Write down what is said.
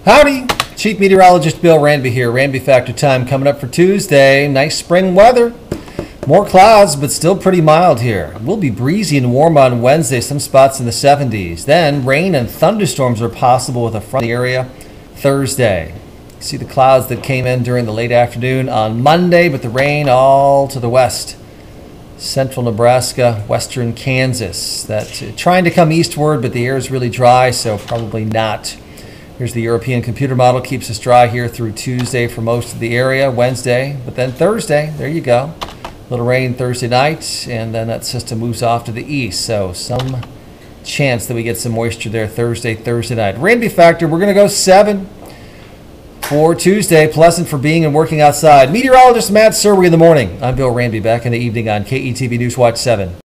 Howdy! Chief Meteorologist Bill Ranby here. Ranby Factor time coming up for Tuesday. Nice spring weather. More clouds, but still pretty mild here. It will be breezy and warm on Wednesday, some spots in the 70s. Then rain and thunderstorms are possible with a front in the area Thursday. See the clouds that came in during the late afternoon on Monday, but the rain all to the west. Central Nebraska, western Kansas. That's trying to come eastward, but the air is really dry, so probably not. Here's the European computer model. Keeps us dry here through Tuesday for most of the area, Wednesday, but then Thursday, there you go. A little rain Thursday night, and then that system moves off to the east, so some chance that we get some moisture there Thursday night. Ranby Factor, we're going to go 7 for Tuesday. Pleasant for being and working outside. Meteorologist Matt Serwey in the morning. I'm Bill Ranby, back in the evening on KETV News Watch 7.